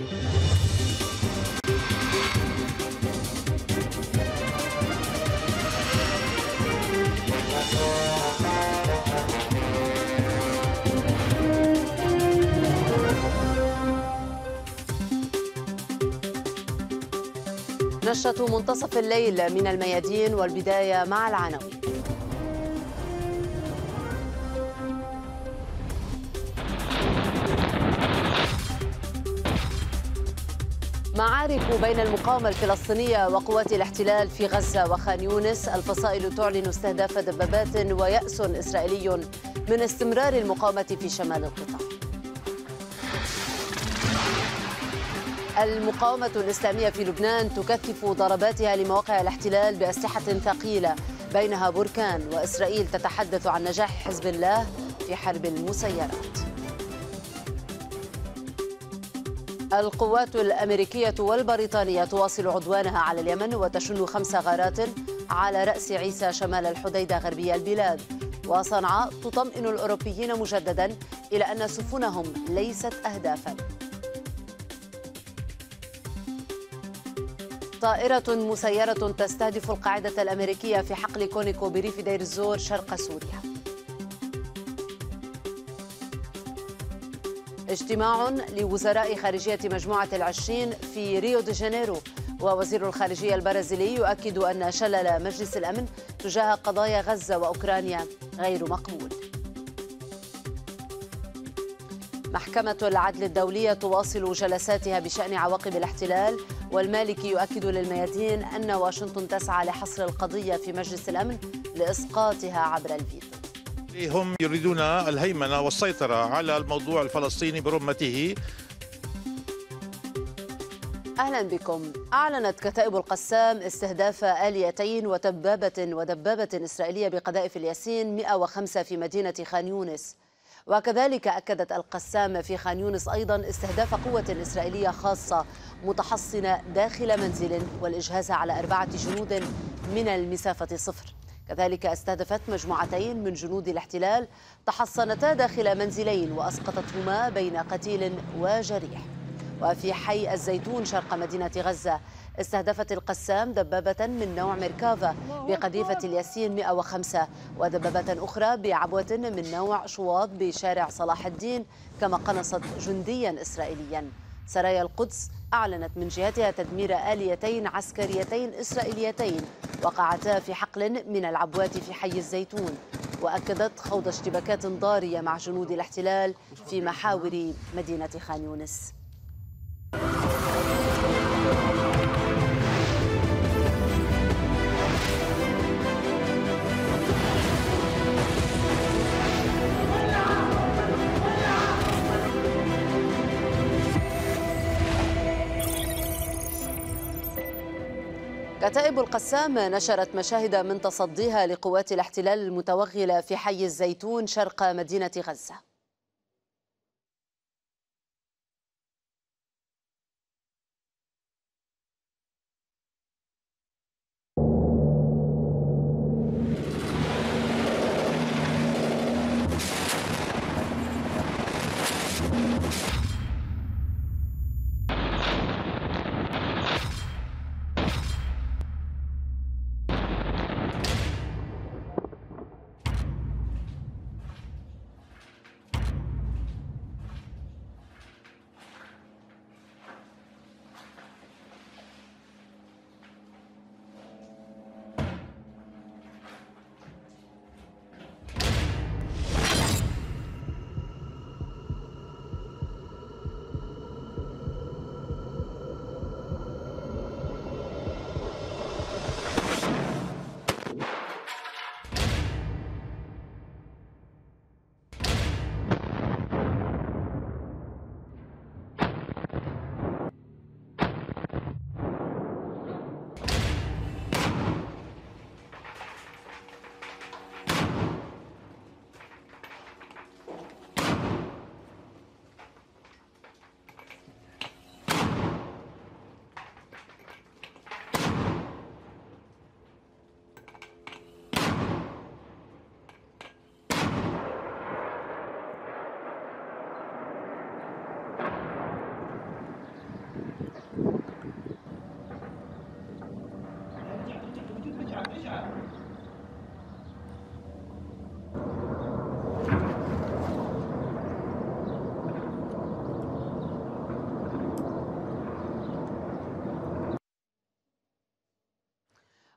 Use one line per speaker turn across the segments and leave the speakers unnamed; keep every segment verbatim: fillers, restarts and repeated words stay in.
نشرة منتصف الليل من الميادين، والبداية مع العناوين. معارك بين المقاومة الفلسطينية وقوات الاحتلال في غزة وخان يونس. الفصائل تعلن استهداف دبابات، ويأس إسرائيلي من استمرار المقاومة في شمال القطاع. المقاومة الإسلامية في لبنان تكثف ضرباتها لمواقع الاحتلال بأسلحة ثقيلة، بينها بركان، وإسرائيل تتحدث عن نجاح حزب الله في حرب المسيرات. القوات الأمريكية والبريطانية تواصل عدوانها على اليمن، وتشن خمس غارات على رأس عيسى شمال الحديدة غربي البلاد. وصنعاء تطمئن الأوروبيين مجددا إلى أن سفنهم ليست أهدافا. طائرة مسيرة تستهدف القاعدة الأمريكية في حقل كونيكو بريف دير الزور شرق سوريا. اجتماع لوزراء خارجية مجموعة العشرين في ريو دي جانيرو، ووزير الخارجية البرازيلي يؤكد أن شلل مجلس الأمن تجاه قضايا غزة وأوكرانيا غير مقبول. محكمة العدل الدولية تواصل جلساتها بشأن عواقب الاحتلال، والمالكي يؤكد للميادين أن واشنطن تسعى لحصر القضية في مجلس الأمن لإسقاطها عبر الفيتو.
هم يريدون الهيمنة والسيطرة على الموضوع الفلسطيني برمته.
أهلا بكم. أعلنت كتائب القسام استهداف آليتين ودبابة ودبابة إسرائيلية بقذائف الياسين مئة وخمسة في مدينة خان يونس. وكذلك أكدت القسام في خان يونس أيضا استهداف قوة إسرائيلية خاصة متحصنة داخل منزل، والإجهاز على أربعة جنود من المسافة صفر. كذلك استهدفت مجموعتين من جنود الاحتلال تحصنتا داخل منزلين، وأسقطتهما بين قتيل وجريح. وفي حي الزيتون شرق مدينة غزة استهدفت القسام دبابة من نوع ميركافا بقذيفة الياسين مئة وخمسة، ودبابة أخرى بعبوة من نوع شواط بشارع صلاح الدين، كما قنصت جنديا إسرائيليا. سرايا القدس أعلنت من جهتها تدمير آليتين عسكريتين إسرائيليتين وقعتا في حقل من العبوات في حي الزيتون، وأكدت خوض اشتباكات ضارية مع جنود الاحتلال في محاور مدينة خان يونس. كتائب القسام نشرت مشاهد من تصديها لقوات الاحتلال المتوغلة في حي الزيتون شرق مدينة غزة.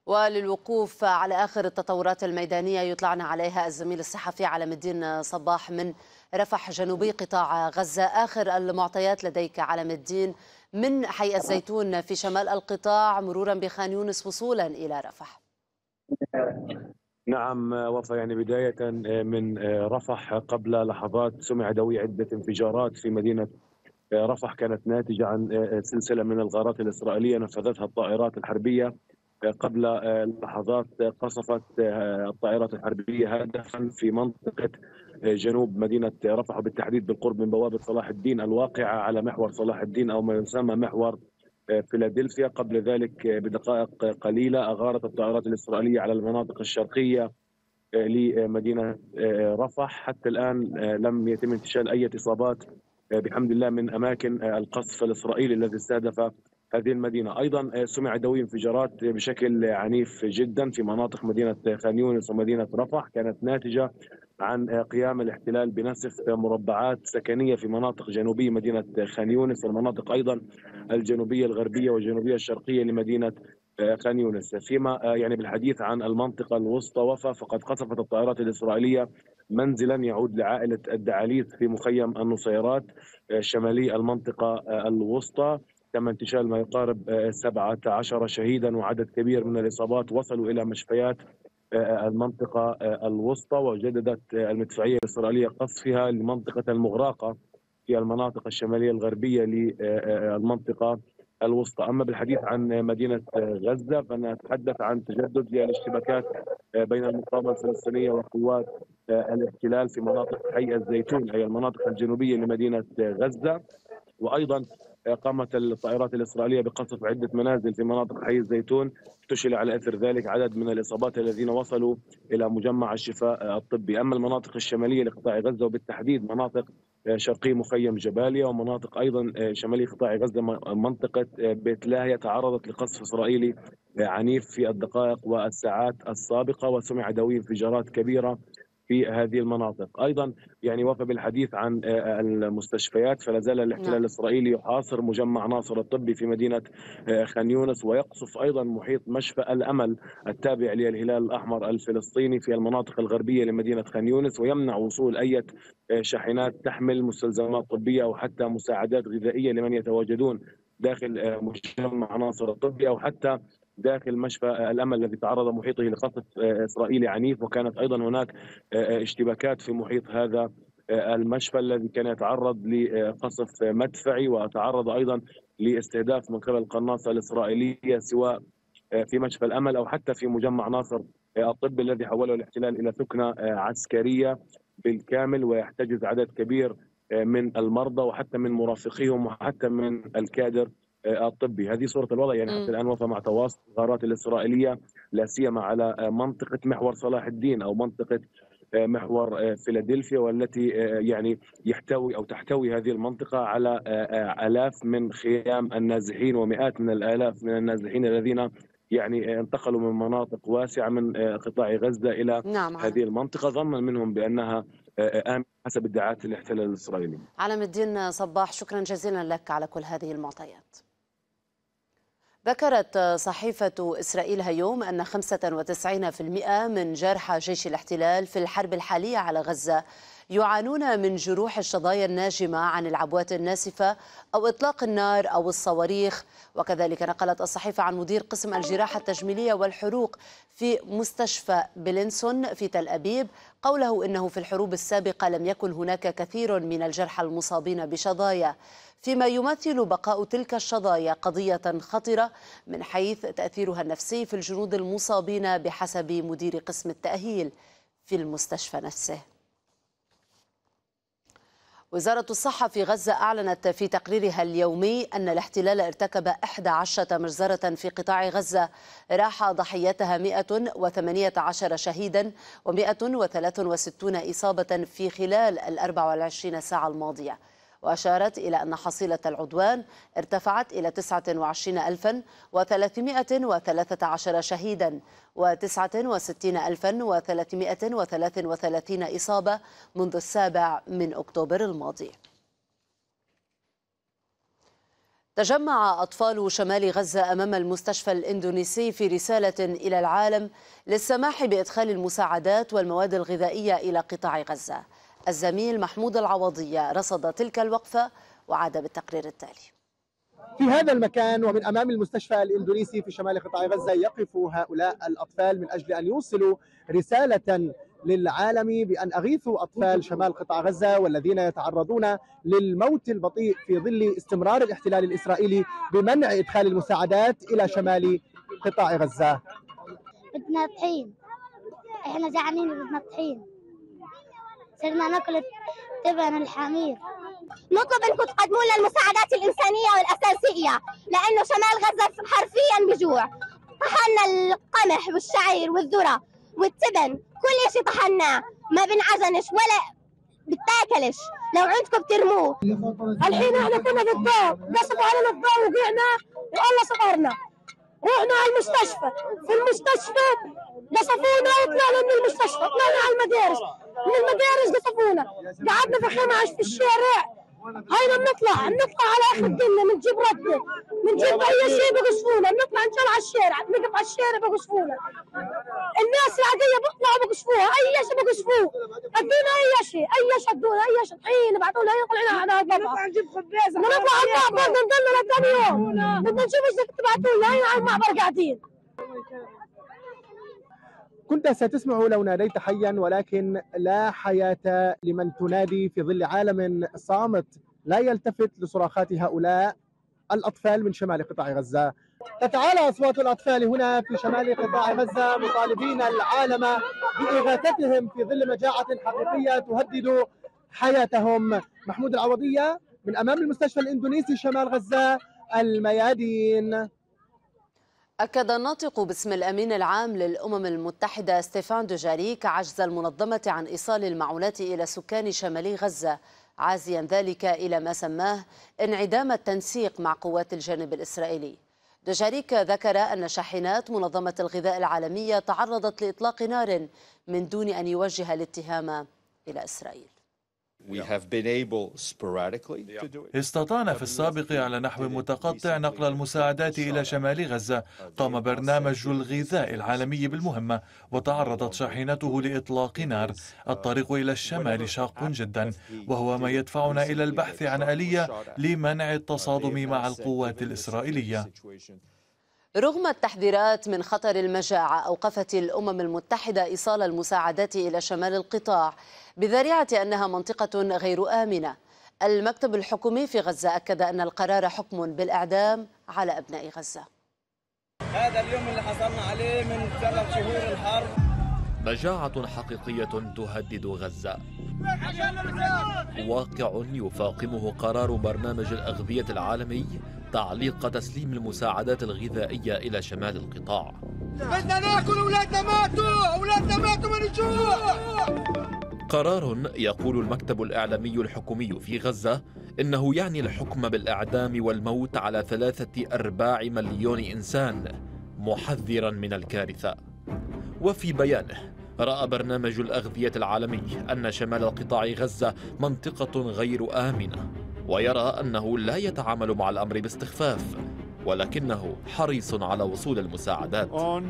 وللوقوف على آخر التطورات الميدانية يطلعنا عليها الزميل الصحفي علم الدين صباح من رفح جنوبي قطاع غزة. آخر المعطيات لديك علم الدين من حي الزيتون في شمال القطاع مرورا بخان يونس وصولا إلى رفح.
نعم وفا، يعني بداية من رفح قبل لحظات سمع دوي عدة انفجارات في مدينة رفح كانت ناتجة عن سلسلة من الغارات الإسرائيلية نفذتها الطائرات الحربية. قبل لحظات قصفت الطائرات الحربية هدفا في منطقة جنوب مدينة رفح، وبالتحديد بالقرب من بوابة صلاح الدين الواقعة على محور صلاح الدين أو ما يسمى محور فيلادلفيا. قبل ذلك بدقائق قليلة أغارت الطائرات الإسرائيلية على المناطق الشرقية لمدينة رفح. حتى الآن لم يتم انتشال أي إصابات بحمد الله من أماكن القصف الإسرائيلي الذي استهدف هذه المدينة. أيضا سمع دوي انفجارات بشكل عنيف جدا في مناطق مدينة خان يونس ومدينة رفح، كانت ناتجة عن قيام الاحتلال بنسف مربعات سكنية في مناطق جنوبية مدينة خان يونس والمناطق أيضا الجنوبية الغربية والجنوبية الشرقية لمدينة خان يونس. فيما يعني بالحديث عن المنطقة الوسطى وفا، فقد قصفت الطائرات الإسرائيلية منزلا يعود لعائلة الدعاليث في مخيم النصيرات شمالي المنطقة الوسطى. تم انتشال ما يقارب سبعة عشر شهيدا وعدد كبير من الإصابات وصلوا إلى مشفيات المنطقة الوسطى. وجددت المدفعية الإسرائيلية قصفها لمنطقة المغراقة في المناطق الشمالية الغربية للمنطقة الوسطى. أما بالحديث عن مدينة غزة فنتحدث عن تجدد للاشتباكات بين المقاومة الفلسطينية وقوات الاحتلال في مناطق حي الزيتون أي المناطق الجنوبية لمدينة غزة. وأيضا قامت الطائرات الإسرائيلية بقصف عدة منازل في مناطق حي الزيتون، انتشل على أثر ذلك عدد من الإصابات الذين وصلوا إلى مجمع الشفاء الطبي. أما المناطق الشمالية لقطاع غزة وبالتحديد مناطق شرقي مخيم جباليا ومناطق أيضا شمالي قطاع غزة منطقة بيت لاهيا تعرضت لقصف إسرائيلي عنيف في الدقائق والساعات السابقة، وسمع دوي انفجارات كبيرة في هذه المناطق. أيضا يعني وفى بالحديث عن المستشفيات، فلا زال الاحتلال نعم. الإسرائيلي يحاصر مجمع ناصر الطبي في مدينة خان يونس، ويقصف أيضا محيط مشفى الأمل التابع للهلال الأحمر الفلسطيني في المناطق الغربية لمدينة خان يونس، ويمنع وصول أي شاحنات تحمل مستلزمات طبية أو حتى مساعدات غذائية لمن يتواجدون داخل مجمع ناصر الطبي أو حتى داخل مشفى الأمل الذي تعرض محيطه لقصف إسرائيلي عنيف. وكانت أيضا هناك اشتباكات في محيط هذا المشفى الذي كان يتعرض لقصف مدفعي وتعرض أيضا لاستهداف من قبل القناصة الإسرائيلية سواء في مشفى الأمل أو حتى في مجمع ناصر الطبي الذي حوله الاحتلال إلى ثكنة عسكرية بالكامل، ويحتجز عدد كبير من المرضى وحتى من مرافقيهم وحتى من الكادر الطبي. هذه صورة الوضع يعني حتى الآن وفى مع تواصل الغارات الإسرائيلية لا سيما على منطقة محور صلاح الدين أو منطقة محور فيلادلفيا، والتي يعني يحتوي أو تحتوي هذه المنطقة على آلاف من خيام النازحين ومئات من الآلاف من النازحين الذين يعني انتقلوا من مناطق واسعة من قطاع غزة إلى نعم هذه المنطقة ظنا منهم بأنها آمنة حسب ادعاءات الاحتلال الإسرائيلي.
علم الدين صباح، شكرا جزيلا لك على كل هذه المعطيات. ذكرت صحيفة إسرائيل هيوم أن خمسة وتسعين بالمئة من جرحى جيش الاحتلال في الحرب الحالية على غزة يعانون من جروح الشظايا الناجمة عن العبوات الناسفة أو إطلاق النار أو الصواريخ. وكذلك نقلت الصحيفة عن مدير قسم الجراحة التجميلية والحروق في مستشفى بلينسون في تل أبيب قوله إنه في الحروب السابقة لم يكن هناك كثير من الجرحى المصابين بشظايا، فيما يمثل بقاء تلك الشظايا قضية خطرة من حيث تأثيرها النفسي في الجنود المصابين بحسب مدير قسم التأهيل في المستشفى نفسه. وزارة الصحة في غزة أعلنت في تقريرها اليومي أن الاحتلال ارتكب إحدى عشرة مجزرة في قطاع غزة راح ضحيتها مئة وثمانية عشر شهيدا ومئة وثلاثة وستين إصابة في خلال الأربع والعشرين ساعة الماضية. وأشارت إلى أن حصيلة العدوان ارتفعت إلى تسعة وعشرين ألفا وثلاثمئة وثلاثة عشر شهيدا وتسعة وستين ألفا وثلاثمئة وثلاثة وثلاثين إصابة منذ السابع من أكتوبر الماضي. تجمع أطفال شمال غزة أمام المستشفى الإندونيسي في رسالة إلى العالم للسماح بإدخال المساعدات والمواد الغذائية إلى قطاع غزة. الزميل محمود العوضية رصد تلك الوقفة وعاد بالتقرير التالي.
في هذا المكان ومن أمام المستشفى الإندونيسي في شمال قطاع غزة يقف هؤلاء الأطفال من أجل أن يوصلوا رسالة للعالم بأن أغيثوا أطفال شمال قطاع غزة والذين يتعرضون للموت البطيء في ظل استمرار الاحتلال الإسرائيلي بمنع إدخال المساعدات إلى شمال قطاع غزة.
بدنا طحين، احنا جعانين بدنا طحين، صرنا ناكل تبن الحمير.
نطلب انكم تقدموا لنا المساعدات الانسانيه والاساسيه لانه شمال غزه حرفيا بجوع. طحنا القمح والشعير والذره والتبن، كل شيء طحناه، ما بنعجنش ولا بتاكلش، لو عندكم بترموه.
الحين احنا كنا في الدار، نصب علينا الدار وقعنا والله صبرنا. رحنا على المستشفى، في المستشفى قصفونا وطلعنا من المستشفى، طلعنا على المدارس، من المدارس قصفونا، قعدنا في خيمة في الشارع. هينا بنطلع بنطلع على اخر الدنيا، بنجيب رده، بنجيب اي شيء بقصفونا، بنطلع نشال على الشارع، بنقف على الشارع بقصفونا. الناس العاديه بيطلعوا بقصفوها، اي شيء بقصفوه، ادونا اي شيء، اي شيء ادونا اي شيء، طحين ابعثوا لنا طلعنا على البابا. نطلع نجيب خبازه، نطلع على المعبر بنضلنا لثاني يوم، بدنا نشوف ايش بدكم تبعثوا لنا، هينا على المعبر قاعدين.
كنت ستسمع لو ناديت حيا، ولكن لا حياة لمن تنادي في ظل عالم صامت لا يلتفت لصراخات هؤلاء الأطفال من شمال قطاع غزة. تتعالى أصوات الأطفال هنا في شمال قطاع غزة مطالبين العالم بإغاثتهم في ظل مجاعة حقيقية تهدد حياتهم. محمود العوضية من أمام المستشفى الإندونيسي شمال غزة، الميادين.
أكد الناطق باسم الأمين العام للأمم المتحدة ستيفان دوجاريك عجز المنظمة عن إيصال المعونات إلى سكان شمال غزة، عازيا ذلك إلى ما سماه انعدام التنسيق مع قوات الجانب الإسرائيلي. دوجاريك ذكر أن شاحنات منظمة الغذاء العالمية تعرضت لإطلاق نار من دون أن يوجه الاتهام إلى إسرائيل.
استطعنا في السابق على نحو متقطع نقل المساعدات إلى شمال غزة. قام برنامج الغذاء العالمي بالمهمة وتعرضت شاحنته لإطلاق نار. الطريق إلى الشمال شاق جدا، وهو ما يدفعنا إلى البحث عن آلية لمنع التصادم مع القوات الإسرائيلية.
رغم التحذيرات من خطر المجاعة، أوقفت الأمم المتحدة إيصال المساعدات إلى شمال القطاع بذريعة أنها منطقة غير آمنة. المكتب الحكومي في غزة أكد أن القرار حكم بالإعدام على أبناء غزة.
هذا اليوم اللي حصلنا عليه من ثلاث شهور الحرب.
مجاعة حقيقية تهدد غزة، واقع يفاقمه قرار برنامج الأغذية العالمي تعليق تسليم المساعدات الغذائية إلى شمال القطاع.
بدنا ناكل، أولادنا ماتوا، أولادنا ماتوا من الجوع.
قرار يقول المكتب الإعلامي الحكومي في غزة إنه يعني الحكم بالإعدام والموت على ثلاثة أرباع مليون إنسان، محذرا من الكارثة. وفي بيانه رأى برنامج الأغذية العالمي أن شمال القطاع غزة منطقة غير آمنة، ويرى أنه لا يتعامل مع الأمر باستخفاف، ولكنه حريص على وصول المساعدات.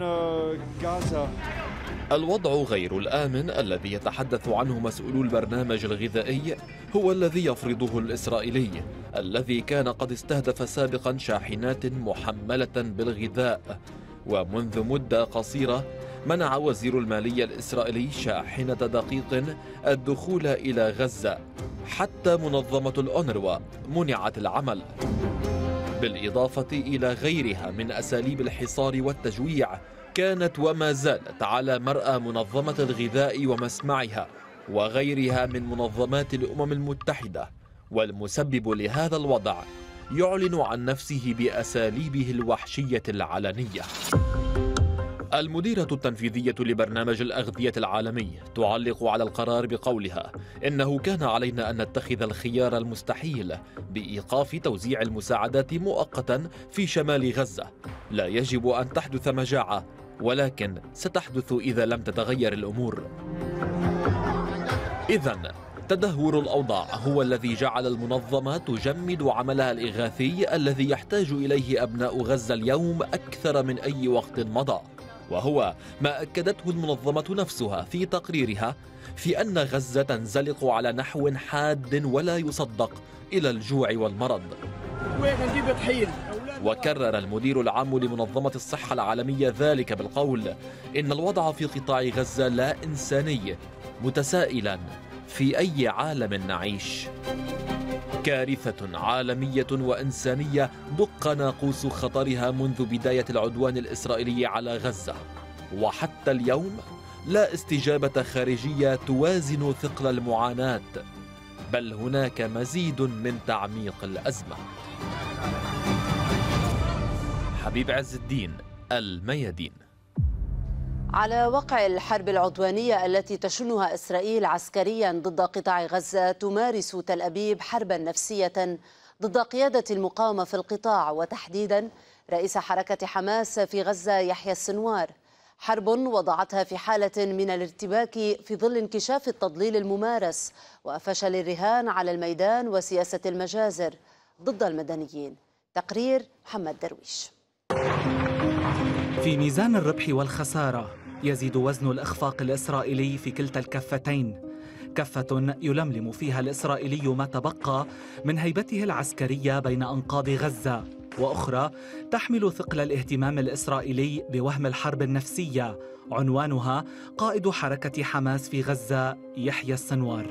الوضع غير الآمن الذي يتحدث عنه مسؤولو البرنامج الغذائي هو الذي يفرضه الإسرائيلي، الذي كان قد استهدف سابقا شاحنات محملة بالغذاء. ومنذ مدة قصيرة منع وزير المالية الإسرائيلي شاحنة دقيق الدخول إلى غزة، حتى منظمة الأونروا منعت العمل، بالإضافة إلى غيرها من أساليب الحصار والتجويع كانت وما زالت على مرأى منظمة الغذاء ومسمعها وغيرها من منظمات الأمم المتحدة. والمسبب لهذا الوضع يعلن عن نفسه بأساليبه الوحشية العلنية. المديرة التنفيذية لبرنامج الأغذية العالمي تعلق على القرار بقولها إنه كان علينا أن نتخذ الخيار المستحيل بإيقاف توزيع المساعدات مؤقتا في شمال غزة. لا يجب أن تحدث مجاعة، ولكن ستحدث إذا لم تتغير الأمور. إذن تدهور الأوضاع هو الذي جعل المنظمة تجمد عملها الإغاثي الذي يحتاج إليه أبناء غزة اليوم أكثر من أي وقت مضى، وهو ما أكدته المنظمة نفسها في تقريرها في أن غزة تنزلق على نحو حاد ولا يصدق إلى الجوع والمرض. وكرر المدير العام لمنظمة الصحة العالمية ذلك بالقول إن الوضع في قطاع غزة لا إنساني، متسائلا في أي عالم نعيش؟ كارثة عالمية وإنسانية دق ناقوس خطرها منذ بداية العدوان الإسرائيلي على غزة، وحتى اليوم لا استجابة خارجية توازن ثقل المعاناة، بل هناك مزيد من تعميق الأزمة. حبيب عز الدين، الميادين.
على وقع الحرب العدوانية التي تشنها إسرائيل عسكريا ضد قطاع غزة، تمارس تل أبيب حربا نفسية ضد قيادة المقاومة في القطاع، وتحديدا رئيس حركة حماس في غزة يحيى السنوار. حرب وضعتها في حالة من الارتباك في ظل انكشاف التضليل الممارس وفشل الرهان على الميدان وسياسة المجازر ضد المدنيين. تقرير محمد درويش.
في ميزان الربح والخسارة يزيد وزن الإخفاق الإسرائيلي في كلتا الكفتين، كفة يلملم فيها الإسرائيلي ما تبقى من هيبته العسكرية بين أنقاض غزة، وأخرى تحمل ثقل الاهتمام الإسرائيلي بوهم الحرب النفسية، عنوانها قائد حركة حماس في غزة يحيى السنوار.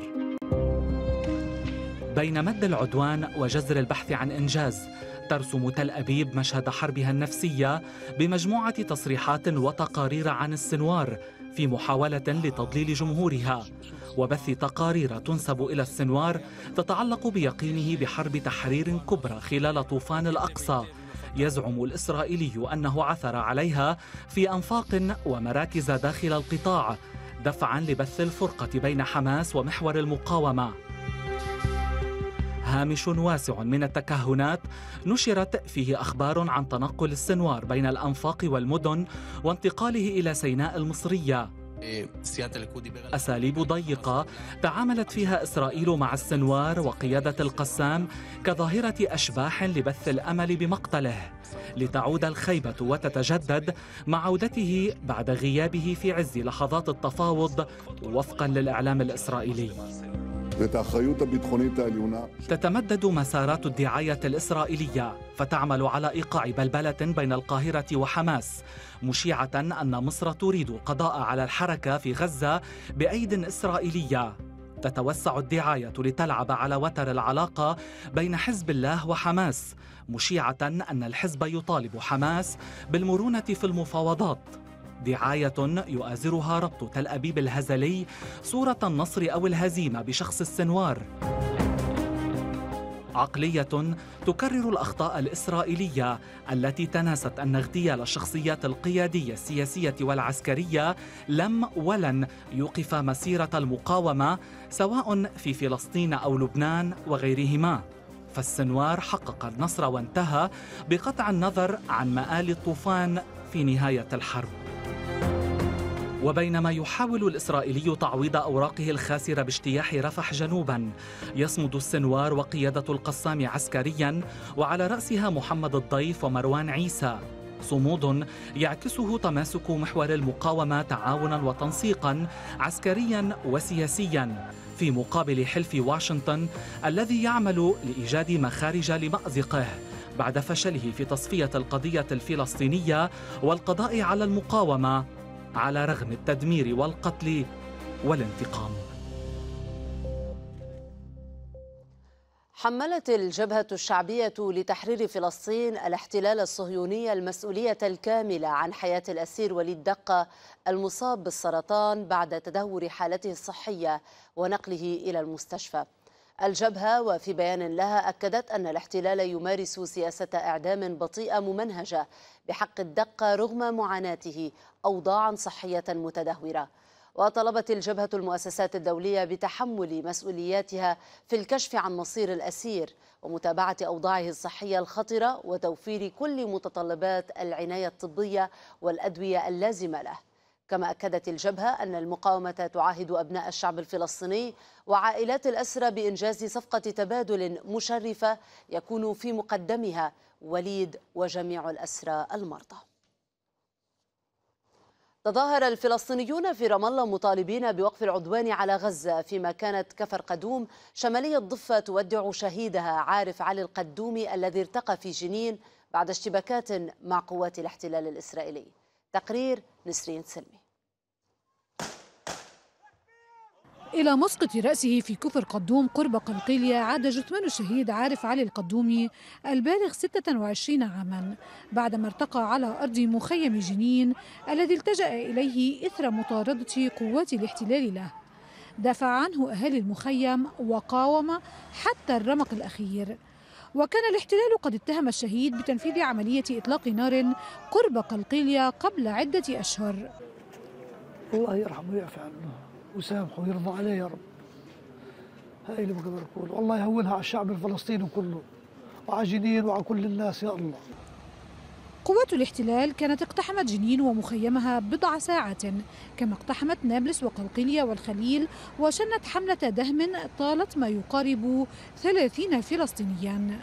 بين مد العدوان وجزر البحث عن إنجاز، ترسم تل أبيب مشهد حربها النفسية بمجموعة تصريحات وتقارير عن السنوار في محاولة لتضليل جمهورها، وبث تقارير تنسب إلى السنوار تتعلق بيقينه بحرب تحرير كبرى خلال طوفان الأقصى، يزعم الإسرائيلي أنه عثر عليها في أنفاق ومراكز داخل القطاع، دفعا لبث الفرقة بين حماس ومحور المقاومة. هامش واسع من التكهنات نشرت فيه أخبار عن تنقل السنوار بين الأنفاق والمدن وانتقاله إلى سيناء المصرية، أساليب ضيقة تعاملت فيها إسرائيل مع السنوار وقيادة القسام كظاهرة أشباح لبث الأمل بمقتله، لتعود الخيبة وتتجدد مع عودته بعد غيابه في عز لحظات التفاوض وفقا للإعلام الإسرائيلي. تتمدد مسارات الدعاية الإسرائيلية، فتعمل على إيقاع بلبلة بين القاهرة وحماس، مشيعة أن مصر تريد القضاء على الحركة في غزة بأيد إسرائيلية. تتوسع الدعاية لتلعب على وتر العلاقة بين حزب الله وحماس، مشيعة أن الحزب يطالب حماس بالمرونة في المفاوضات، دعاية يؤازرها ربط تل أبيب الهزلي صورة النصر أو الهزيمة بشخص السنوار، عقلية تكرر الأخطاء الإسرائيلية التي تناست أن اغتيال الشخصيات القيادية السياسية والعسكرية لم ولن يوقف مسيرة المقاومة سواء في فلسطين أو لبنان وغيرهما، فالسنوار حقق النصر وانتهى بقطع النظر عن مآل الطوفان في نهاية الحرب. وبينما يحاول الإسرائيلي تعويض أوراقه الخاسرة باجتياح رفح جنوبا، يصمد السنوار وقيادة القسام عسكريا وعلى رأسها محمد الضيف ومروان عيسى، صمود يعكسه تماسك محور المقاومة تعاونا وتنسيقا عسكريا وسياسيا، في مقابل حلف واشنطن الذي يعمل لإيجاد مخارج لمأزقه بعد فشله في تصفية القضية الفلسطينية والقضاء على المقاومة على رغم التدمير والقتل والانتقام.
حملت الجبهة الشعبية لتحرير فلسطين الاحتلال الصهيوني المسؤولية الكاملة عن حياة الأسير وليد دقة المصاب بالسرطان بعد تدهور حالته الصحية ونقله إلى المستشفى. الجبهة وفي بيان لها أكدت أن الاحتلال يمارس سياسة إعدام بطيئة ممنهجة بحق الدقة رغم معاناته أوضاعا صحية متدهورة. وطلبت الجبهة المؤسسات الدولية بتحمل مسؤولياتها في الكشف عن مصير الأسير ومتابعة أوضاعه الصحية الخطرة وتوفير كل متطلبات العناية الطبية والأدوية اللازمة له. كما أكدت الجبهة أن المقاومة تعاهد أبناء الشعب الفلسطيني وعائلات الأسرى بإنجاز صفقة تبادل مشرفة يكون في مقدمها وليد وجميع الأسرى المرضى. تظاهر الفلسطينيون في رام الله مطالبين بوقف العدوان على غزة، فيما كانت كفر قدوم شمالية الضفة تودع شهيدها عارف علي القدومي الذي ارتقى في جنين بعد اشتباكات مع قوات الاحتلال الإسرائيلي. تقرير نسرين سلمي.
إلى مسقط رأسه في كفر قدوم قرب قلقيلية عاد جثمان الشهيد عارف علي القدومي البالغ ستة وعشرين عاما بعدما ارتقى على أرض مخيم جنين الذي التجأ إليه إثر مطاردة قوات الاحتلال له. دافع عنه أهالي المخيم وقاوم حتى الرمق الأخير. وكان الاحتلال قد اتهم الشهيد بتنفيذ عملية إطلاق نار قرب قلقيلية قبل عدة أشهر.
الله يرحمه ويعفو عنه وسامحه ويرضى عليه يا رب. هاي اللي بقدر أقول، والله يهونها على الشعب الفلسطيني كله وعلى جنين وعلى كل الناس يا الله.
قوات الاحتلال كانت اقتحمت جنين ومخيمها بضع ساعات، كما اقتحمت نابلس وقلقيلية والخليل وشنت حملة دهم طالت ما يقارب ثلاثين فلسطينيا.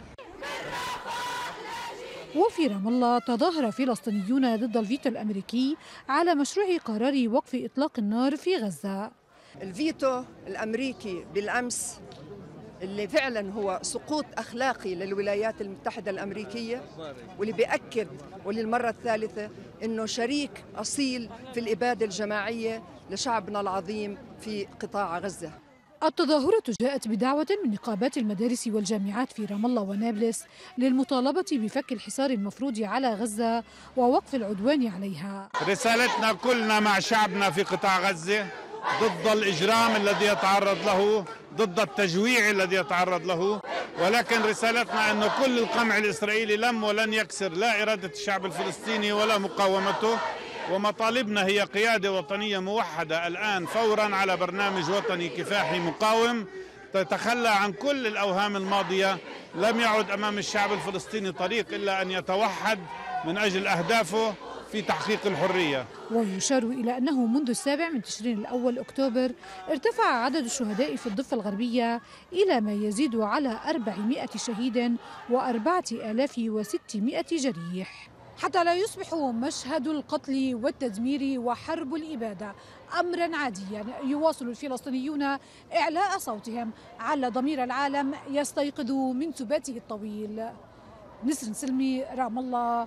وفي رام الله تظاهر فلسطينيون ضد الفيتو الأمريكي على مشروع قرار وقف إطلاق النار في غزة.
الفيتو الأمريكي بالأمس اللي فعلا هو سقوط أخلاقي للولايات المتحدة الأمريكية، واللي بيأكد وللمرة الثالثة أنه شريك أصيل في الإبادة الجماعية لشعبنا العظيم في قطاع غزة.
التظاهرة جاءت بدعوة من نقابات المدارس والجامعات في رام الله ونابلس للمطالبة بفك الحصار المفروض على غزة ووقف العدوان عليها.
رسالتنا كلنا مع شعبنا في قطاع غزة ضد الإجرام الذي يتعرض له، ضد التجويع الذي يتعرض له، ولكن رسالتنا أن كل القمع الإسرائيلي لم ولن يكسر لا إرادة الشعب الفلسطيني ولا مقاومته. ومطالبنا هي قيادة وطنية موحدة الآن فورا على برنامج وطني كفاحي مقاوم تتخلى عن كل الأوهام الماضية. لم يعد أمام الشعب الفلسطيني طريق إلا أن يتوحد من أجل أهدافه في تحقيق الحرية.
ويشار إلى أنه منذ السابع من تشرين الأول أكتوبر ارتفع عدد الشهداء في الضفة الغربية إلى ما يزيد على أربعمائة شهيد وأربعة آلاف وستمائة جريح، حتى لا يصبح مشهد القتل والتدمير وحرب الإبادة أمرا عاديا. يواصل الفلسطينيون إعلاء صوتهم على ضمير العالم يستيقظ من سباته الطويل. نسرين سلمي، رام الله،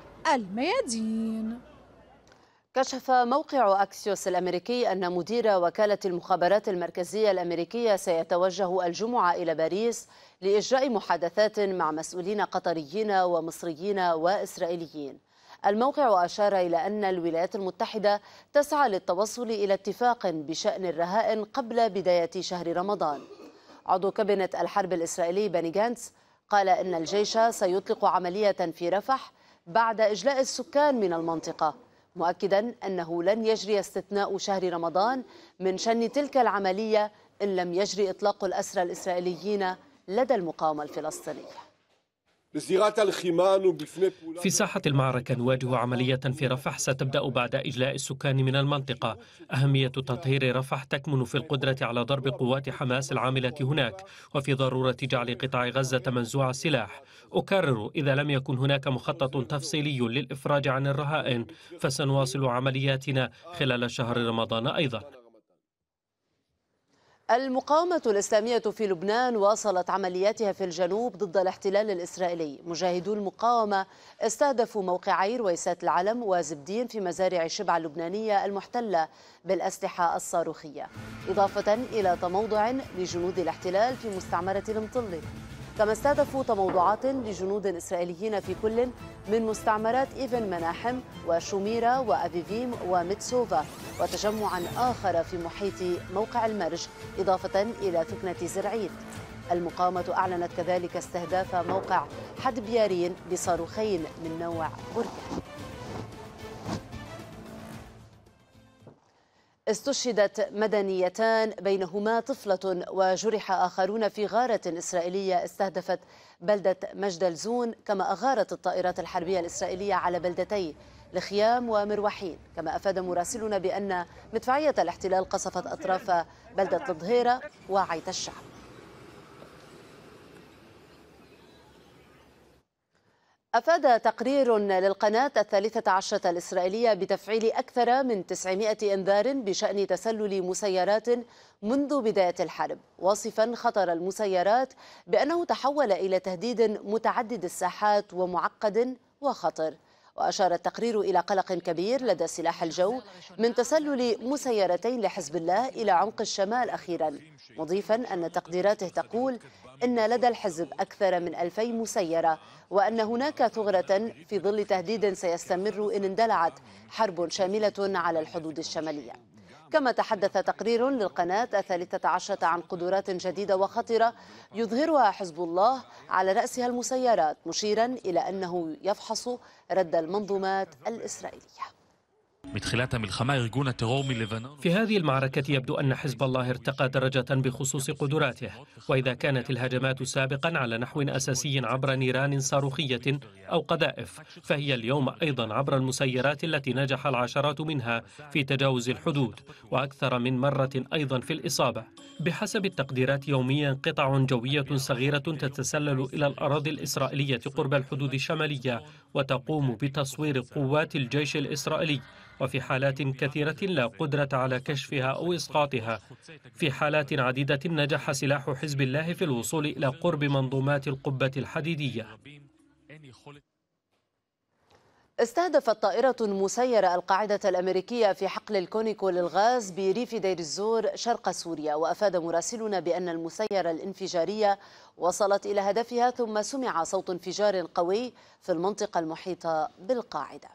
الميادين.
كشف موقع أكسيوس الأمريكي أن مدير وكالة المخابرات المركزية الأمريكية سيتوجه الجمعة إلى باريس لإجراء محادثات مع مسؤولين قطريين ومصريين وإسرائيليين. الموقع أشار إلى أن الولايات المتحدة تسعى للتوصل إلى اتفاق بشأن الرهائن قبل بداية شهر رمضان. عضو كابينة الحرب الإسرائيلي بني جانتس قال إن الجيش سيطلق عملية في رفح بعد إجلاء السكان من المنطقة، مؤكدا أنه لن يجري استثناء شهر رمضان من شن تلك العملية إن لم يجري إطلاق الأسرى الإسرائيليين لدى المقاومة الفلسطينية.
في ساحة المعركة نواجه عملية في رفح ستبدأ بعد إجلاء السكان من المنطقة. أهمية تطهير رفح تكمن في القدرة على ضرب قوات حماس العاملة هناك، وفي ضرورة جعل قطاع غزة منزوع السلاح. أكرر، إذا لم يكن هناك مخطط تفصيلي للإفراج عن الرهائن فسنواصل عملياتنا خلال شهر رمضان أيضا.
المقاومة الإسلامية في لبنان واصلت عملياتها في الجنوب ضد الاحتلال الإسرائيلي. مجاهدو المقاومة استهدفوا موقعي رويسات العلم وزبدين في مزارع شبع اللبنانية المحتلة بالأسلحة الصاروخية، إضافة إلى تموضع لجنود الاحتلال في مستعمرة المطلي. كما استهدفوا تموضعات لجنود إسرائيليين في كل من مستعمرات إيفن مناحم وشوميرا وأفيفيم ومتسوفا، وتجمعا آخر في محيط موقع المرج، إضافة إلى ثكنة زرعين. المقاومة أعلنت كذلك استهداف موقع حد بيارين بصاروخين من نوع بركان. استشهدت مدنيتان بينهما طفلة وجرح آخرون في غارة إسرائيلية استهدفت بلدة مجدل-زون، كما أغارت الطائرات الحربية الإسرائيلية على بلدتي الخيام ومروحين. كما أفاد مراسلنا بأن مدفعية الاحتلال قصفت أطراف بلدة الظهيرة وعيت الشعب. أفاد تقرير للقناة الثالثة عشرة الإسرائيلية بتفعيل أكثر من تسعمائة إنذار بشأن تسلل مسيرات منذ بداية الحرب، واصفا خطر المسيرات بأنه تحول إلى تهديد متعدد الساحات ومعقد وخطر. وأشار التقرير إلى قلق كبير لدى سلاح الجو من تسلل مسيرتين لحزب الله إلى عمق الشمال أخيرا، مضيفا أن تقديراته تقول إن لدى الحزب أكثر من ألفي مسيرة، وأن هناك ثغرة في ظل تهديد سيستمر إن اندلعت حرب شاملة على الحدود الشمالية. كما تحدث تقرير للقناة الثالثة عشرة عن قدرات جديدة وخطرة يظهرها حزب الله على رأسها المسيرات، مشيرا إلى أنه يفحص رد المنظومات الإسرائيلية.
في هذه المعركة يبدو أن حزب الله ارتقى درجة بخصوص قدراته، وإذا كانت الهجمات سابقا على نحو أساسي عبر نيران صاروخية أو قذائف، فهي اليوم أيضا عبر المسيرات التي نجح العشرات منها في تجاوز الحدود، وأكثر من مرة أيضا في الإصابة. بحسب التقديرات يوميا قطع جوية صغيرة تتسلل إلى الأراضي الإسرائيلية قرب الحدود الشمالية وتقوم بتصوير قوات الجيش الإسرائيلي، وفي حالات كثيرة لا قدرة على كشفها أو إسقاطها. في حالات عديدة نجح سلاح حزب الله في الوصول إلى قرب منظومات القبة الحديدية.
استهدفت طائرة مسيرة القاعدة الأمريكية في حقل الكونيكو للغاز بريف دير الزور شرق سوريا، وأفاد مراسلنا بأن المسيرة الانفجارية وصلت إلى هدفها ثم سمع صوت انفجار قوي في المنطقة المحيطة بالقاعدة.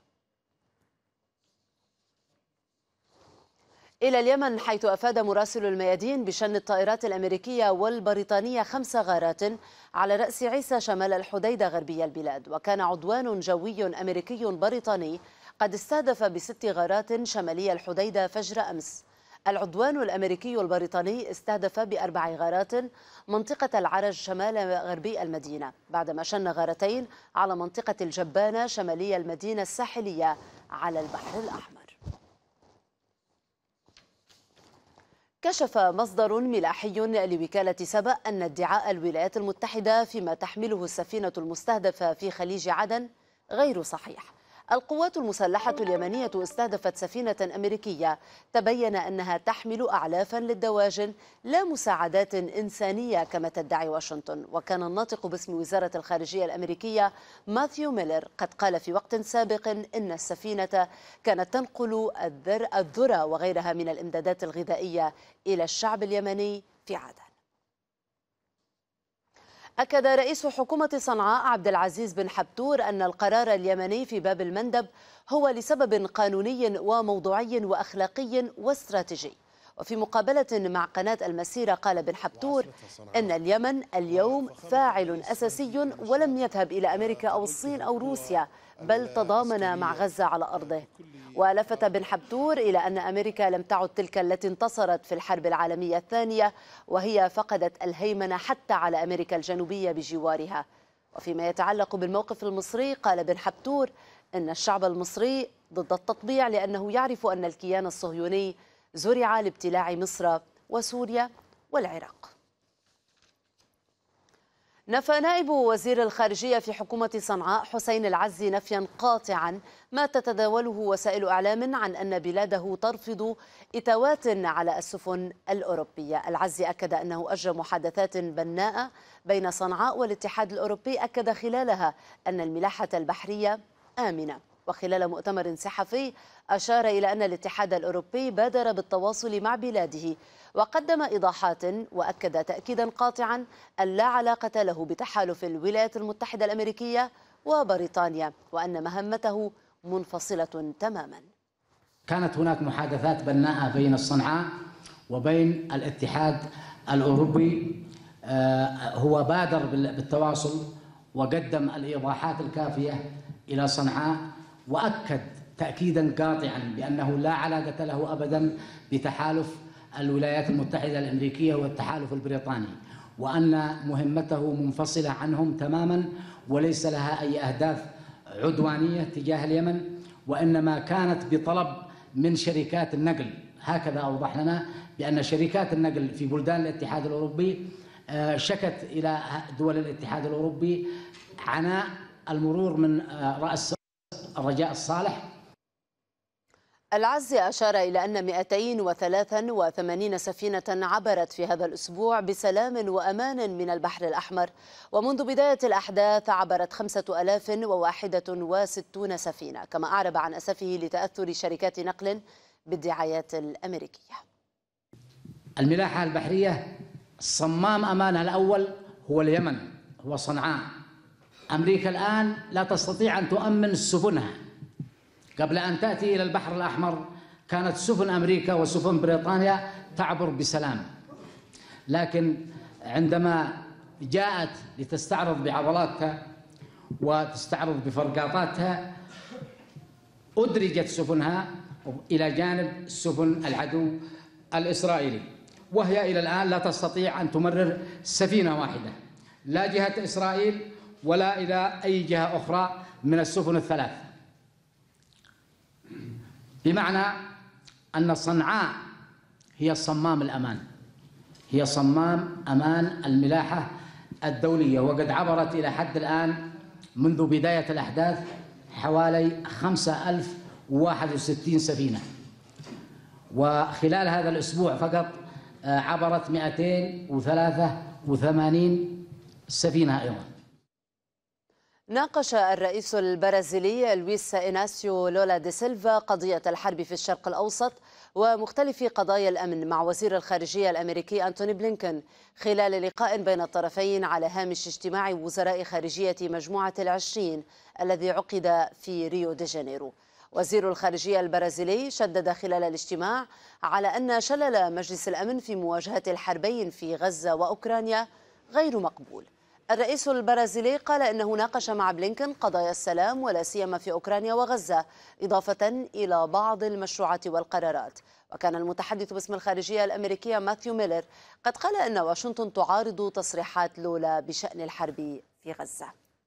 إلى اليمن، حيث أفاد مراسل الميادين بشن الطائرات الأمريكية والبريطانية خمس غارات على رأس عيسى شمال الحديدة غربي البلاد. وكان عدوان جوي أمريكي بريطاني قد استهدف بست غارات شمالي الحديدة فجر أمس. العدوان الأمريكي البريطاني استهدف بأربع غارات منطقة العرج شمال غربي المدينة، بعدما شن غارتين على منطقة الجبانة شمالي المدينة الساحلية على البحر الأحمر. كشف مصدر ملاحي لوكالة سبأ أن ادعاء الولايات المتحدة فيما تحمله السفينة المستهدفة في خليج عدن غير صحيح. القوات المسلحة اليمنية استهدفت سفينة أمريكية تبين أنها تحمل أعلافا للدواجن لا مساعدات إنسانية كما تدعي واشنطن. وكان الناطق باسم وزارة الخارجية الأمريكية ماثيو ميلر قد قال في وقت سابق إن السفينة كانت تنقل الذرة وغيرها من الإمدادات الغذائية إلى الشعب اليمني في عدن. أكد رئيس حكومة صنعاء عبد العزيز بن حبتور أن القرار اليمني في باب المندب هو لسبب قانوني وموضوعي وأخلاقي واستراتيجي. وفي مقابلة مع قناة المسيرة قال بن حبتور أن اليمن اليوم فاعل أساسي ولم يذهب إلى أمريكا أو الصين أو روسيا، بل تضامن مع غزة على أرضه. ولفت بن حبتور إلى أن أمريكا لم تعد تلك التي انتصرت في الحرب العالمية الثانية، وهي فقدت الهيمنة حتى على أمريكا الجنوبية بجوارها. وفيما يتعلق بالموقف المصري قال بن حبتور أن الشعب المصري ضد التطبيع لأنه يعرف أن الكيان الصهيوني زرع لابتلاع مصر وسوريا والعراق. نفى نائب وزير الخارجية في حكومة صنعاء حسين العزي نفيا قاطعا ما تتداوله وسائل إعلام عن أن بلاده ترفض إتاوات على السفن الأوروبية. العزي أكد أنه أجرى محادثات بناءة بين صنعاء والاتحاد الأوروبي أكد خلالها أن الملاحة البحرية آمنة. وخلال مؤتمر صحفي أشار إلى أن الاتحاد الأوروبي بادر بالتواصل مع بلاده وقدم إيضاحات، وأكد تأكيدا قاطعا أن لا علاقة له بتحالف الولايات المتحدة الأمريكية وبريطانيا، وأن مهمته منفصلة تماما.
كانت هناك محادثات بناءة بين صنعاء وبين الاتحاد الأوروبي، هو بادر بالتواصل وقدم الإيضاحات الكافية إلى صنعاء، وأكد تأكيدا قاطعا بأنه لا علاقة له أبدا بتحالف الولايات المتحدة الأمريكية والتحالف البريطاني، وأن مهمته منفصلة عنهم تماما وليس لها أي أهداف عدوانية تجاه اليمن، وإنما كانت بطلب من شركات النقل. هكذا أوضح لنا بأن شركات النقل في بلدان الاتحاد الأوروبي شكت إلى دول الاتحاد الأوروبي عناء المرور من رأس الرجاء الصالح.
العزي أشار إلى أن مئتين وثلاثة وثمانين سفينة عبرت في هذا الأسبوع بسلام وأمان من البحر الأحمر، ومنذ بداية الأحداث عبرت خمسة آلاف وواحدة وستون سفينة، كما أعرب عن أسفه لتأثر شركات نقل بالدعايات الأمريكية.
الملاحة البحرية صمام أمانها الأول هو اليمن، هو صنعاء. أمريكا الآن لا تستطيع أن تؤمن سفنها. قبل أن تأتي إلى البحر الأحمر كانت سفن أمريكا وسفن بريطانيا تعبر بسلام، لكن عندما جاءت لتستعرض بعضلاتها وتستعرض بفرقاطاتها أدرجت سفنها إلى جانب سفن العدو الإسرائيلي، وهي إلى الآن لا تستطيع أن تمرر سفينة واحدة لا جهة إسرائيل ولا إلى أي جهة أخرى من السفن الثلاث، بمعنى أن صنعاء هي صمام الأمان، هي صمام أمان الملاحة الدولية، وقد عبرت إلى حد الآن منذ بداية الأحداث حوالي خمسة آلاف وواحد وستين سفينة، وخلال هذا الأسبوع فقط عبرت مئتين وثلاثة وثمانين سفينة أيضا.
ناقش الرئيس البرازيلي لويس إناسيو لولا دي سيلفا قضية الحرب في الشرق الأوسط ومختلف قضايا الأمن مع وزير الخارجية الأمريكي أنتوني بلينكن خلال لقاء بين الطرفين على هامش اجتماع وزراء خارجية مجموعة العشرين الذي عقد في ريو دي جانيرو. وزير الخارجية البرازيلي شدد خلال الاجتماع على أن شلل مجلس الأمن في مواجهة الحربين في غزة وأوكرانيا غير مقبول. الرئيس البرازيلي قال إنه ناقش مع بلينكن قضايا السلام ولا سيما في أوكرانيا وغزة، إضافة إلى بعض المشروعات والقرارات. وكان المتحدث باسم الخارجية الأمريكية ماثيو ميلر قد قال إن واشنطن تعارض تصريحات لولا بشأن الحرب في غزة.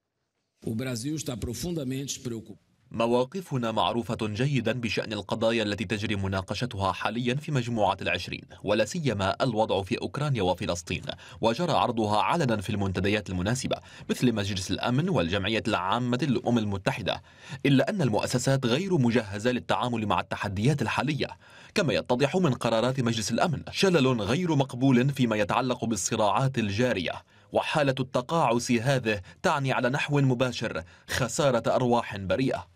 مواقفنا معروفة جيدا بشأن القضايا التي تجري مناقشتها حاليا في مجموعة العشرين، ولا سيما الوضع في أوكرانيا وفلسطين، وجرى عرضها علنا في المنتديات المناسبة مثل مجلس الأمن والجمعية العامة للأمم المتحدة، إلا أن المؤسسات غير مجهزة للتعامل مع التحديات الحالية. كما يتضح من قرارات مجلس الأمن شلل غير مقبول فيما يتعلق بالصراعات الجارية، وحالة التقاعس هذه تعني على نحو مباشر خسارة أرواح بريئة.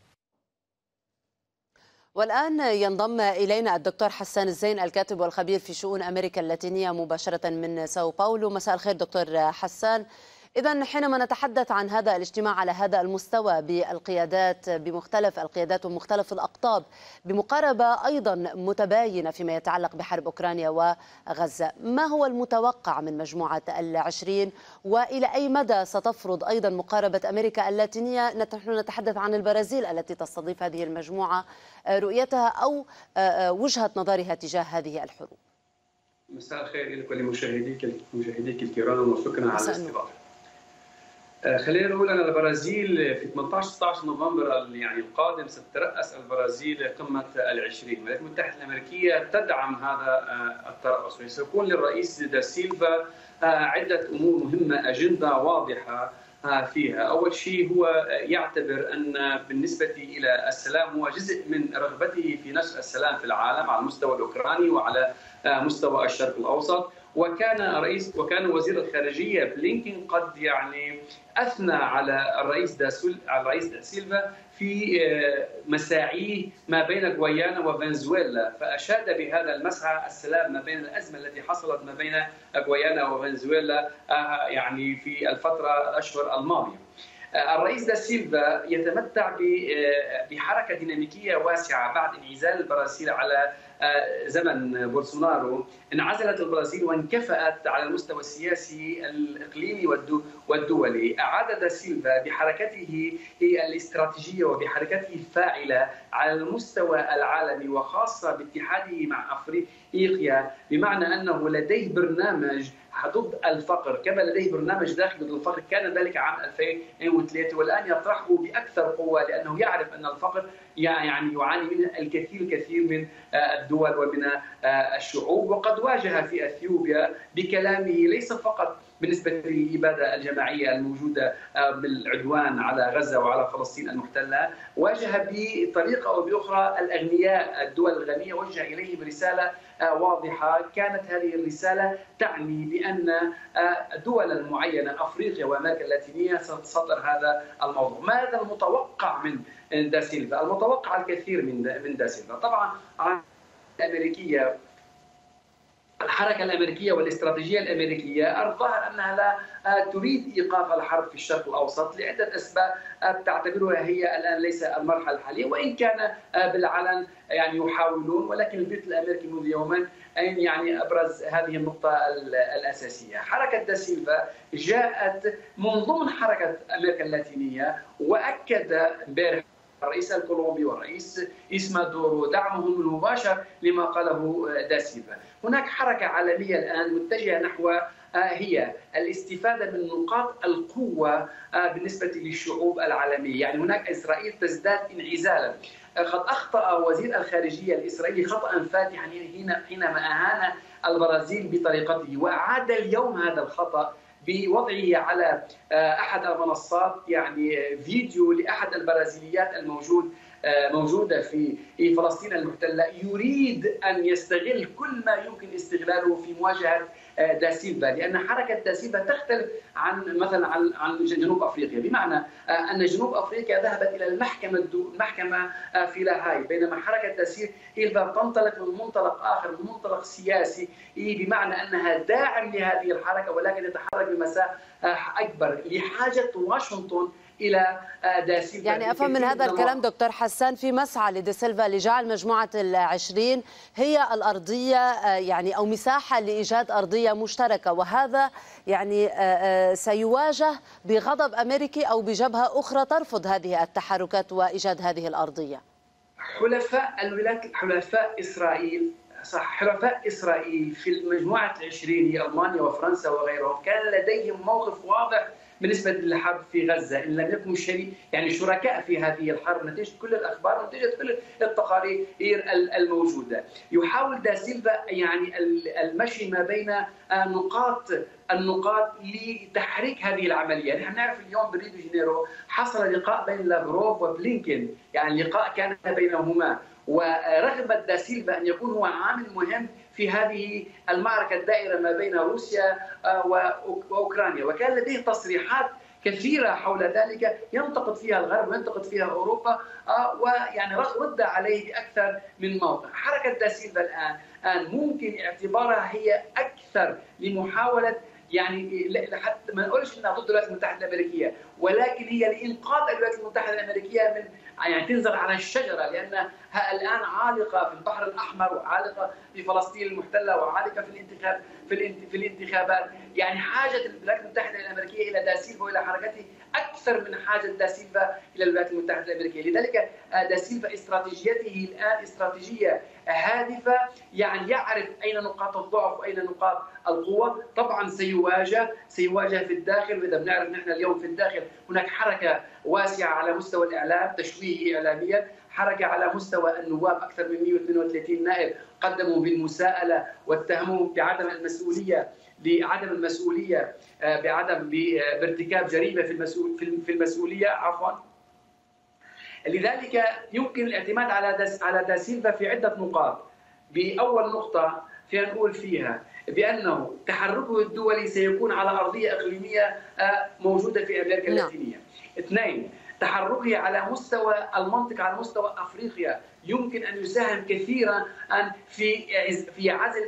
والآن ينضم إلينا الدكتور حسان الزين الكاتب والخبير في شؤون أمريكا اللاتينية مباشرة من ساو باولو. مساء الخير دكتور حسان. إذن حينما نتحدث عن هذا الاجتماع على هذا المستوى بالقيادات بمختلف القيادات ومختلف الأقطاب بمقاربة أيضا متباينة فيما يتعلق بحرب أوكرانيا وغزة، ما هو المتوقع من مجموعة العشرين وإلى أي مدى ستفرض أيضا مقاربة أمريكا اللاتينية؟ نحن نتحدث عن البرازيل التي تستضيف هذه المجموعة، رؤيتها أو وجهة نظرها تجاه هذه الحروب.
مساء الخير لكل مشاهديك مشاهديك الكرام وشكرا على الاستضافة. خلينا نقول ان البرازيل في ثمانية عشر ستة عشر نوفمبر يعني القادم ستترأس البرازيل قمة العشرين. الولايات المتحدة الأمريكية تدعم هذا الترأس، وسيكون للرئيس دا سيلفا عدة أمور مهمة، أجندة واضحة فيها. أول شيء هو يعتبر أن بالنسبة إلى السلام هو جزء من رغبته في نشر السلام في العالم على المستوى الأوكراني وعلى مستوى الشرق الأوسط. وكان رئيس وكان وزير الخارجية بلينكن قد يعني أثنى على الرئيس دا على الرئيس دا سيلفا في مساعيه ما بين غويانا وفنزويلا، فأشاد بهذا المسعى السلام ما بين الأزمة التي حصلت ما بين غويانا وفنزويلا يعني في الفترة الأشهر الماضية. الرئيس دا سيلفا يتمتع بحركة ديناميكية واسعة بعد انعزال البرازيل على زمن بولسونارو انعزلت البرازيل وانكفأت على المستوى السياسي الإقليمي والدولي. أعاد دا سيلفا بحركته الاستراتيجية وبحركته الفاعلة على المستوى العالمي وخاصة باتحاده مع أفريقيا، بمعنى أنه لديه برنامج ضد الفقر كما لديه برنامج داخلي ضد الفقر. كان ذلك عام ألفين وثلاثة والآن يطرحه بأكثر قوة، لأنه يعرف أن الفقر يعني يعاني منه الكثير الكثير من الدول ومن الشعوب. وقد واجه في أثيوبيا بكلامه ليس فقط بالنسبة للإبادة الجماعية الموجودة بالعدوان على غزة وعلى فلسطين المحتلة، واجه بطريقة أو بأخرى الأغنياء الدول الغنية، وجه إليهم رسالة واضحة. كانت هذه الرسالة تعني بأن دولا معينة أفريقيا وأمريكا اللاتينية ستتصدر هذا الموضوع. ماذا المتوقع من دا سيلفا؟ المتوقع الكثير من من دا سيلفا. طبعا الأمريكية الحركة الأمريكية والاستراتيجية الأمريكية الظاهر أنها لا تريد إيقاف الحرب في الشرق الأوسط لعدة أسباب تعتبرها هي الآن ليس المرحلة الحالية، وإن كان بالعلن يعني يحاولون، ولكن البيت الأمريكي منذ يومين يعني أبرز هذه النقطة الأساسية. حركة دا سيلفا جاءت من ضمن حركة أمريكا اللاتينية، وأكد امبارح الرئيس الكولومبي والرئيس إسمادورو دعمهم المباشر لما قاله دا سيلفا. هناك حركة عالمية الآن متجهة نحو هي الاستفادة من نقاط القوة بالنسبة للشعوب العالمية. يعني هناك إسرائيل تزداد انعزالا. قد أخطأ وزير الخارجية الإسرائيلي خطأ فادحا حينما أهان البرازيل بطريقته، وأعاد اليوم هذا الخطأ بوضعه على أحد المنصات يعني فيديو لأحد البرازيليات الموجود موجودة في فلسطين المحتلة، يريد أن يستغل كل ما يمكن استغلاله في مواجهة دا سيلفا، لأن حركة دا سيلفا تختلف عن مثلا عن عن جنوب أفريقيا، بمعنى أن جنوب أفريقيا ذهبت إلى المحكمة المحكمة في لاهاي، بينما حركة دا سيلفا تنطلق من منطلق آخر، من منطلق سياسي، بمعنى أنها داعم لهذه الحركة ولكن تتحرك بمساحة أكبر لحاجة واشنطن إلى دا سيلفا.
يعني أفهم من هذا الكلام دكتور حسان في مسعى لدا سيلفا لجعل مجموعة العشرين هي الأرضية يعني أو مساحة لإيجاد أرضية مشتركة، وهذا يعني سيواجه بغضب أمريكي أو بجبهة أخرى ترفض هذه التحركات وإيجاد هذه الأرضية.
حلفاء الولايات حلفاء إسريل صح حلفاء إسرائيل في المجموعة العشرين هي ألمانيا وفرنسا وغيرهم كان لديهم موقف واضح بالنسبة للحرب في غزة، إن لم يكونوا شريك يعني شركاء في هذه الحرب نتيجة كل الأخبار ونتيجة كل التقارير الموجودة. يحاول دا سيلفا يعني المشي ما بين نقاط النقاط لتحريك هذه العملية. نحن نعرف اليوم بريو دي جانيرو حصل لقاء بين لافروف وبلينكين، يعني لقاء كان بينهما، ورغبت دا سيلفا أن يكون هو عامل مهم في هذه المعركة الدائرة ما بين روسيا وأوكرانيا، وكان لديه تصريحات كثيرة حول ذلك ينتقد فيها الغرب وينتقد فيها أوروبا، ويعني رد عليه بأكثر من موقع. حركة دا سيلفا الآن الآن ممكن اعتبارها هي أكثر لمحاولة يعني حتى ما نقولش انها ضد الولايات المتحده الامريكيه، ولكن هي لانقاذ الولايات المتحده الامريكيه من يعني تنزل على الشجره، لانها الان عالقه في البحر الاحمر وعالقه في فلسطين المحتله وعالقه في الانتخاب في في الانتخابات. يعني حاجه الولايات المتحده الامريكيه الى دا سيلفا والى حركته اكثر من حاجه دا سيلفا الى الولايات المتحده الامريكيه، لذلك دا سيلفا استراتيجيته الان استراتيجيه هادفه، يعني يعرف اين نقاط الضعف واين نقاط القوه. طبعا سيواجه سيواجه في الداخل، واذا بنعرف نحن اليوم في الداخل هناك حركه واسعه على مستوى الاعلام تشويهي اعلاميا، حركه على مستوى النواب اكثر من مئة واثنين وثلاثين نائب قدموا بالمساءله واتهموا بعدم المسؤوليه بعدم المسؤوليه بعدم بارتكاب جريمه في المسؤول في المسؤوليه عفوا. لذلك يمكن الاعتماد على داس على دا سيلفا في عده نقاط. باول نقطه فينا نقول فيها بانه تحركه الدولي سيكون على ارضيه اقليميه موجوده في امريكا اللاتينيه. اثنين، تحركه على مستوى المنطقه على مستوى افريقيا يمكن ان يساهم كثيرا في في عزل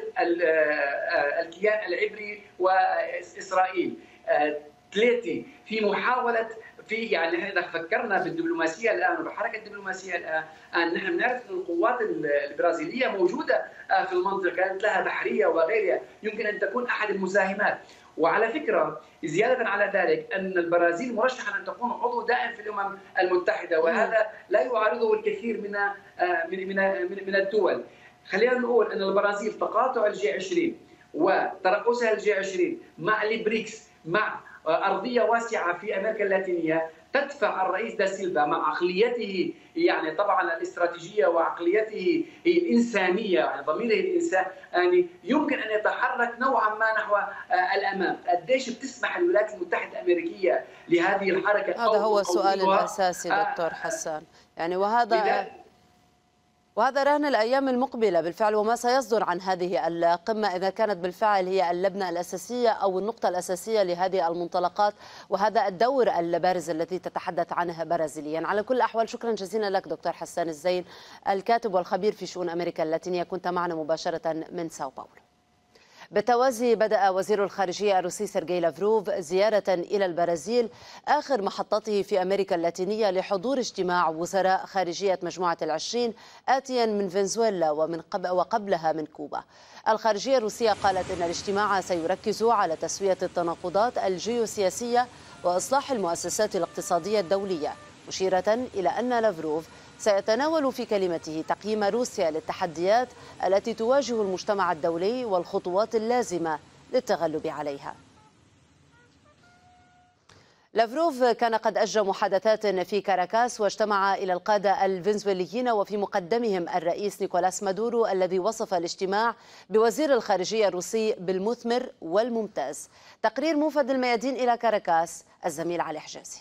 الكيان العبري واسرائيل. ثلاثه، في محاوله في يعني نحن اذا فكرنا بالدبلوماسيه الان وبحركه الدبلوماسيه الان نحن بنعرف ان القوات البرازيليه موجوده في المنطقه، كانت لها بحريه وغيرها، يمكن ان تكون احد المساهمات. وعلى فكره زياده على ذلك ان البرازيل مرشحه ان تكون عضو دائم في الامم المتحده، وهذا لا يعارضه الكثير من من من, من الدول. خلينا نقول ان البرازيل تقاطع الجي عشرين وترأسها الجي عشرين مع البريكس مع ارضيه واسعه في امريكا اللاتينيه تدفع الرئيس دا سيلفا مع عقليته يعني طبعا الاستراتيجيه وعقليته الانسانيه يعني ضميره الانسان يعني يمكن ان يتحرك نوعا ما نحو الامام. قديش بتسمح الولايات المتحده الامريكيه لهذه الحركه؟
هذا هو السؤال الاساسي دكتور حسان، يعني وهذا وهذا رهن الأيام المقبلة بالفعل وما سيصدر عن هذه القمة إذا كانت بالفعل هي اللبنة الأساسية أو النقطة الأساسية لهذه المنطلقات وهذا الدور البارز الذي تتحدث عنه برازيليا. على كل الأحوال شكرا جزيلا لك دكتور حسان الزين الكاتب والخبير في شؤون أمريكا اللاتينية، كنت معنا مباشرة من ساو باولو. بالتوازي بدأ وزير الخارجية الروسي سيرجي لافروف زيارة إلى البرازيل آخر محطته في أمريكا اللاتينية لحضور اجتماع وزراء خارجية مجموعة العشرين آتيا من فنزويلا ومن قبل وقبلها من كوبا. الخارجية الروسية قالت إن الاجتماع سيركز على تسوية التناقضات الجيوسياسية وإصلاح المؤسسات الاقتصادية الدولية، مشيرة إلى أن لافروف سيتناول في كلمته تقييم روسيا للتحديات التي تواجه المجتمع الدولي والخطوات اللازمة للتغلب عليها. لافروف كان قد أجرى محادثات في كاراكاس واجتمع إلى القادة الفنزويليين وفي مقدمهم الرئيس نيكولاس مادورو الذي وصف الاجتماع بوزير الخارجية الروسي بالمثمر والممتاز. تقرير موفد الميادين إلى كاراكاس الزميل علي حجازي.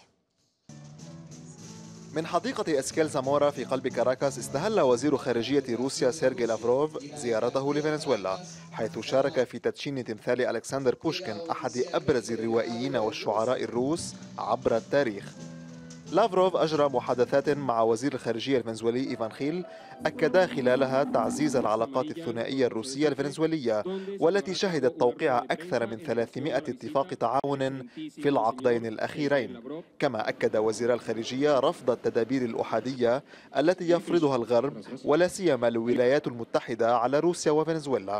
من حديقة اسكيل زامورا في قلب كاراكاس استهل وزير خارجية روسيا سيرجي لافروف زيارته لفنزويلا، حيث شارك في تدشين تمثال ألكسندر بوشكين أحد أبرز الروائيين والشعراء الروس عبر التاريخ. لافروف أجرى محادثات مع وزير الخارجية الفنزويلي إيفان خيل أكدا خلالها تعزيز العلاقات الثنائية الروسية الفنزويلية والتي شهدت توقيع أكثر من ثلاثمائة اتفاق تعاون في العقدين الأخيرين. كما أكد وزير الخارجية رفض التدابير الأحادية التي يفرضها الغرب ولا سيما الولايات المتحدة على روسيا وفنزويلا.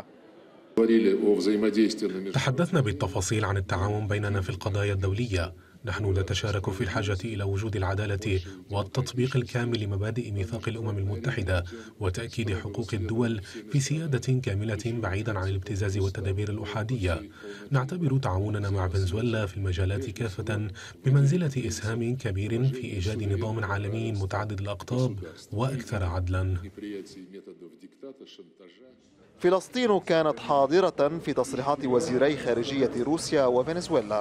تحدثنا بالتفاصيل عن التعاون بيننا في القضايا الدولية. نحن نتشارك في الحاجة إلى وجود العدالة والتطبيق الكامل لمبادئ ميثاق الأمم المتحدة وتأكيد حقوق الدول في سيادة كاملة بعيدا عن الابتزاز والتدابير الأحادية. نعتبر تعاوننا مع فنزويلا في المجالات كافة بمنزلة إسهام كبير في إيجاد نظام عالمي متعدد الأقطاب وأكثر عدلا.
فلسطين كانت حاضرة في تصريحات وزيري خارجية روسيا وفنزويلا.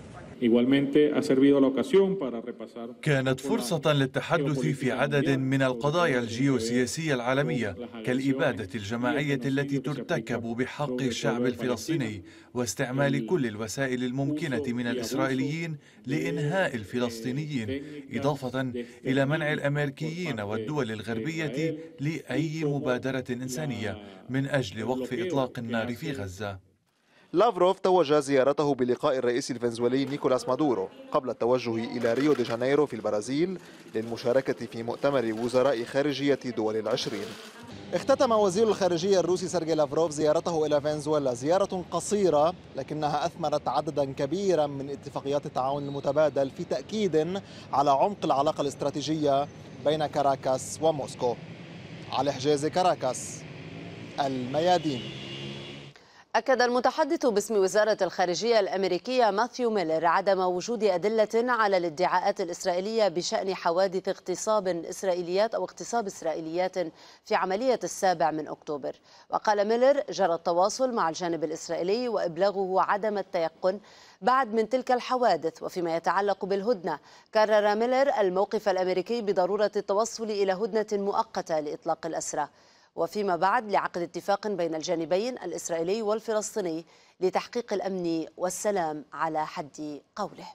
كانت فرصة للتحدث في عدد من القضايا الجيوسياسية العالمية كالإبادة الجماعية التي ترتكب بحق الشعب الفلسطيني واستعمال كل الوسائل الممكنة من الإسرائيليين لإنهاء الفلسطينيين، إضافة إلى منع الأمريكيين والدول الغربية لأي مبادرة إنسانية من أجل وقف إطلاق النار في غزة.
لافروف توج زيارته بلقاء الرئيس الفنزويلي نيكولاس مادورو قبل التوجه إلى ريو دي جانيرو في البرازيل للمشاركة في مؤتمر وزراء خارجية دول العشرين. اختتم وزير الخارجية الروسي سيرجي لافروف زيارته إلى فنزويلا، زيارة قصيرة لكنها أثمرت عددا كبيرا من اتفاقيات التعاون المتبادل في تأكيد على عمق العلاقة الاستراتيجية بين كاراكاس وموسكو. علي حجازي، كاراكاس، الميادين.
أكد المتحدث باسم وزارة الخارجية الأمريكية ماثيو ميلر عدم وجود أدلة على الادعاءات الإسرائيلية بشأن حوادث اغتصاب إسرائيليات أو اغتصاب إسرائيليات في عملية السابع من أكتوبر. وقال ميلر جرى التواصل مع الجانب الإسرائيلي وإبلاغه عدم التيقن بعد من تلك الحوادث. وفيما يتعلق بالهدنة، كرر ميلر الموقف الأمريكي بضرورة التوصل إلى هدنة مؤقتة لإطلاق الأسرى، وفيما بعد لعقد اتفاق بين الجانبين الإسرائيلي والفلسطيني لتحقيق الأمن والسلام على حد قوله.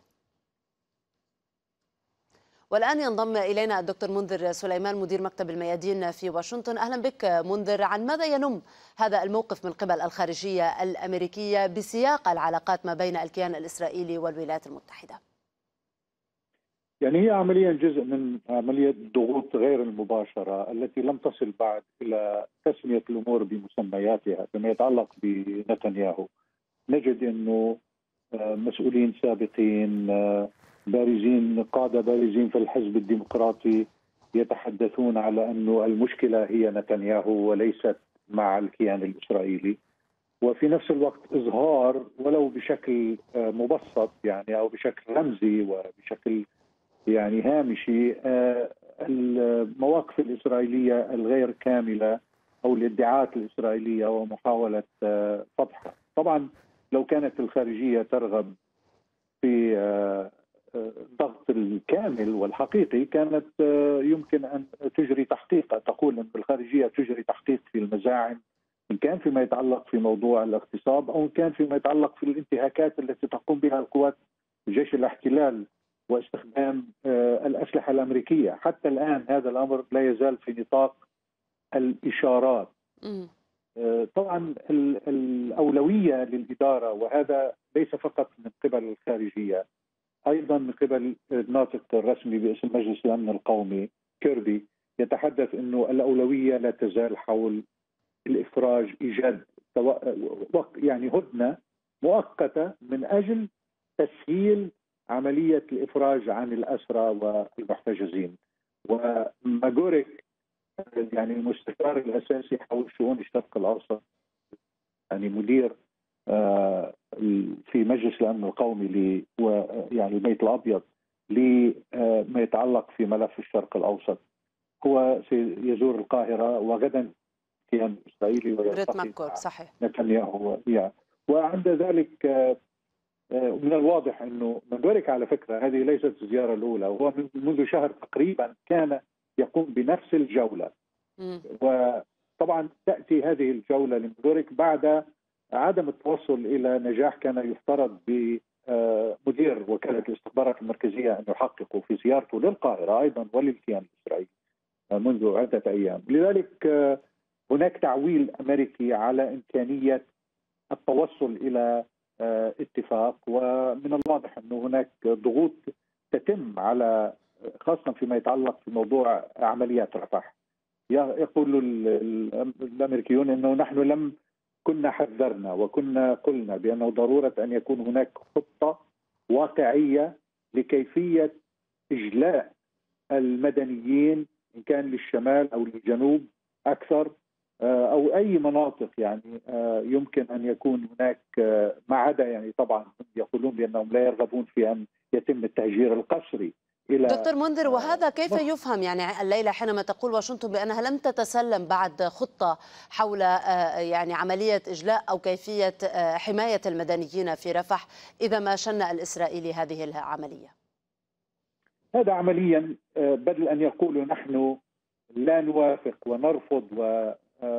والآن ينضم إلينا الدكتور منذر سليمان مدير مكتب الميادين في واشنطن. أهلا بك منذر. عن ماذا ينم هذا الموقف من قبل الخارجية الأمريكية بسياق العلاقات ما بين الكيان الإسرائيلي والولايات المتحدة؟
يعني هي عمليا جزء من عملية الضغوط غير المباشرة التي لم تصل بعد إلى تسمية الأمور بمسمياتها. فيما يتعلق بنتنياهو نجد أنه مسؤولين سابقين بارزين، قادة بارزين في الحزب الديمقراطي يتحدثون على أنه المشكلة هي نتنياهو وليست مع الكيان الإسرائيلي، وفي نفس الوقت إظهار ولو بشكل مبسط يعني أو بشكل رمزي وبشكل يعني هامشي المواقف الإسرائيلية الغير كاملة أو الادعاءات الإسرائيلية ومحاولة فضحها. طبعا لو كانت الخارجية ترغب في الضغط الكامل والحقيقي كانت يمكن أن تجري تحقيق، تقول أن الخارجية تجري تحقيق في المزاعم إن كان فيما يتعلق في موضوع الاغتصاب أو إن كان فيما يتعلق في الانتهاكات التي تقوم بها القوات جيش الاحتلال واستخدام الأسلحة الأمريكية. حتى الآن هذا الأمر لا يزال في نطاق الإشارات. طبعا الأولوية للإدارة، وهذا ليس فقط من قبل الخارجية، أيضا من قبل الناطق الرسمي باسم مجلس الأمن القومي كيربي يتحدث أنه الأولوية لا تزال حول الإفراج، إيجاد يعني هدنة مؤقتة من أجل تسهيل عملية الإفراج عن الأسرى والمحتجزين. وماغوريك يعني المستشار الأساسي حول شؤون الشرق الأوسط، يعني مدير في مجلس الأمن القومي يعني البيت الأبيض لما يتعلق في ملف الشرق الأوسط، هو سيزور القاهرة وغدا الكيان الإسرائيلي ويلتقي
صحيح
نتنياهو. وعند ذلك من الواضح أنه ماغوريك على فكرة هذه ليست الزيارة الأولى، وهو منذ شهر تقريبا كان يقوم بنفس الجولة. م. وطبعا تأتي هذه الجولة لماغوريك بعد عدم التوصل إلى نجاح كان يفترض بمدير وكالة الاستخبارات المركزية أن يحققه في زيارته للقاهرة أيضا وللكيان الإسرائيلي منذ عدة أيام. لذلك هناك تعويل أمريكي على إمكانية التوصل إلى اتفاق، ومن الواضح أنه هناك ضغوط تتم على خاصة فيما يتعلق في موضوع عمليات رفح. يقول الأمريكيون أنه نحن لم كنا حذرنا وكنا قلنا بأنه ضرورة أن يكون هناك خطة واقعية لكيفية إجلاء المدنيين إن كان للشمال أو للجنوب أكثر أو أي مناطق يعني يمكن أن يكون هناك، ما عدا يعني طبعا يقولون بأنهم لا يرغبون في أن يتم التهجير القسري إلى
دكتور منذر. وهذا كيف يفهم يعني الليلة حينما تقول واشنطن بأنها لم تتسلم بعد خطة حول يعني عملية إجلاء أو كيفية حماية المدنيين في رفح إذا ما شن الإسرائيلي هذه العملية؟
هذا عمليا بدل أن يقولوا نحن لا نوافق ونرفض و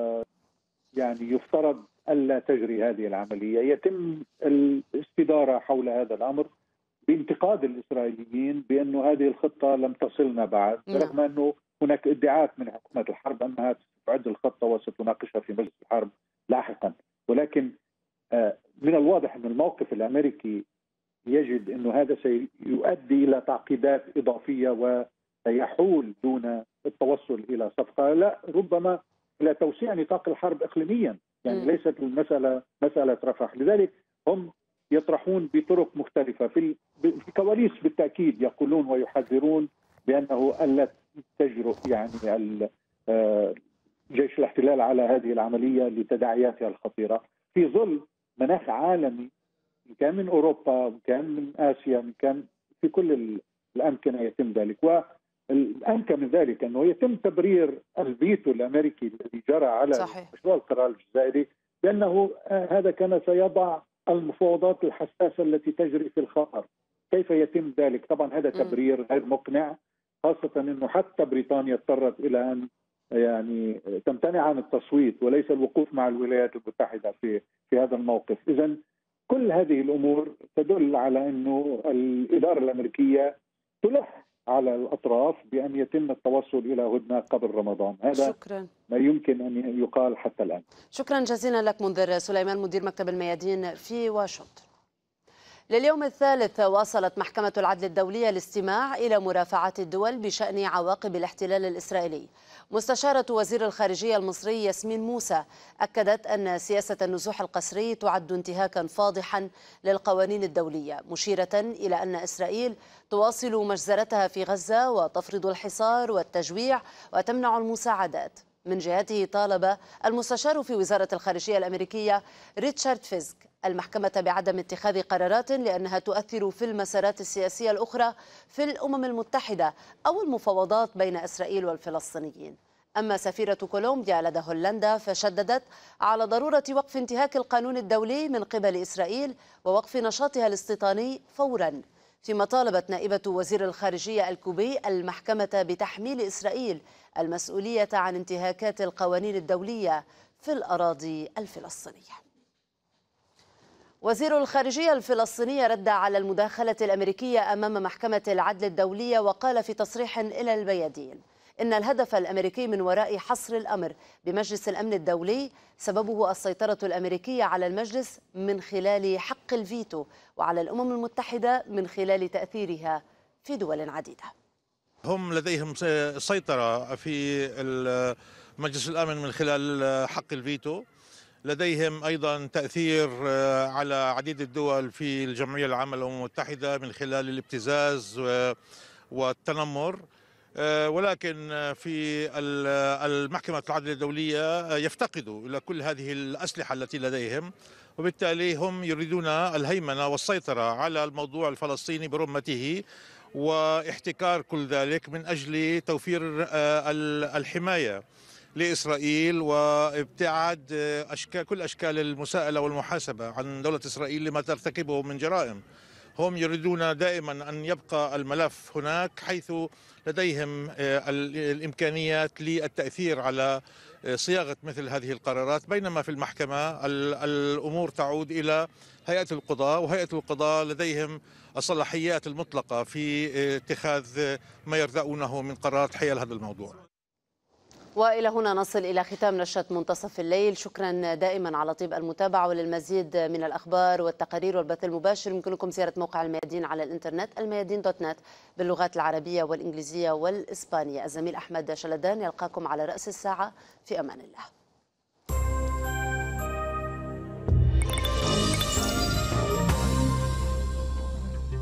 يعني يفترض ألا تجري هذه العملية، يتم الاستدارة حول هذا الأمر بانتقاد الإسرائيليين بأنه هذه الخطة لم تصلنا بعد، رغم أنه هناك ادعاءات من حكومة الحرب أنها ستعد الخطة وستناقشها في مجلس الحرب لاحقا. ولكن من الواضح أن الموقف الأمريكي يجد أنه هذا سيؤدي إلى تعقيدات إضافية وسيحول دون التوصل إلى صفقة، لا ربما إلى توسيع نطاق الحرب إقليميا، يعني م. ليست المسألة مسألة رفح. لذلك هم يطرحون بطرق مختلفة في في كواليس بالتأكيد يقولون ويحذرون بأنه ألا تجرؤ يعني جيش الاحتلال على هذه العملية لتداعياتها الخطيرة في ظل مناخ عالمي إن كان من أوروبا وإن كان من آسيا وإن كان في كل الأمكنة يتم ذلك. والأنكى من ذلك أنه يتم تبرير الفيتو الأمريكي الذي جرى على صحيح. مشروع القرار الجزائري بأنه هذا كان سيضع المفاوضات الحساسة التي تجري في الخطر. كيف يتم ذلك؟ طبعا هذا تبرير غير مقنع، خاصة أنه حتى بريطانيا اضطرت إلى أن يعني تمتنع عن التصويت وليس الوقوف مع الولايات المتحدة في في هذا الموقف. إذن كل هذه الأمور تدل على أنه الإدارة الأمريكية تلح على الأطراف بأن يتم التوصل إلى هدنة قبل رمضان. هذا شكرا. ما يمكن أن يقال حتى الآن.
شكرا جزيلا لك منذر سليمان مدير مكتب الميادين في واشنطن. لليوم الثالث واصلت محكمة العدل الدولية الاستماع إلى مرافعات الدول بشأن عواقب الاحتلال الإسرائيلي. مستشارة وزير الخارجية المصري ياسمين موسى أكدت أن سياسة النزوح القسري تعد انتهاكا فاضحا للقوانين الدولية، مشيرة إلى أن إسرائيل تواصل مجزرتها في غزة وتفرض الحصار والتجويع وتمنع المساعدات. من جهته طالب المستشار في وزارة الخارجية الأمريكية ريتشارد فيزك المحكمة بعدم اتخاذ قرارات لأنها تؤثر في المسارات السياسية الأخرى في الأمم المتحدة أو المفاوضات بين إسرائيل والفلسطينيين. أما سفيرة كولومبيا لدى هولندا فشددت على ضرورة وقف انتهاك القانون الدولي من قبل إسرائيل ووقف نشاطها الاستيطاني فورا، فيما طالبت نائبة وزير الخارجية الكوبي المحكمة بتحميل إسرائيل المسؤولية عن انتهاكات القوانين الدولية في الأراضي الفلسطينية. وزير الخارجية الفلسطيني رد على المداخلة الأمريكية أمام محكمة العدل الدولية وقال في تصريح إلى الميادين إن الهدف الأمريكي من وراء حصر الأمر بمجلس الأمن الدولي سببه السيطرة الأمريكية على المجلس من خلال حق الفيتو وعلى الأمم المتحدة من خلال تأثيرها في دول عديدة.
هم لديهم سيطرة في مجلس الأمن من خلال حق الفيتو، لديهم أيضا تأثير على عديد الدول في الجمعية العامة للأمم المتحدة من خلال الابتزاز والتنمر، ولكن في المحكمة العدل الدولية يفتقدوا إلى كل هذه الأسلحة التي لديهم، وبالتالي هم يريدون الهيمنة والسيطرة على الموضوع الفلسطيني برمته واحتكار كل ذلك من أجل توفير الحماية لإسرائيل وابتعاد أشكال كل أشكال المساءلة والمحاسبة عن دولة إسرائيل لما ترتكبه من جرائم. هم يريدون دائما أن يبقى الملف هناك حيث لديهم الإمكانيات للتأثير على صياغة مثل هذه القرارات، بينما في المحكمة الأمور تعود إلى هيئة القضاء، وهيئة القضاء لديهم الصلاحيات المطلقة في اتخاذ ما يرضونه من قرارات حيال هذا الموضوع.
وإلى هنا نصل إلى ختام نشرة منتصف الليل. شكرا دائما على طيب المتابعة، وللمزيد من الأخبار والتقارير والبث المباشر يمكنكم زيارة موقع الميادين على الإنترنت الميادين دوت نت باللغات العربية والإنجليزية والإسبانية. الزميل أحمد شلدان يلقاكم على رأس الساعة. في أمان الله.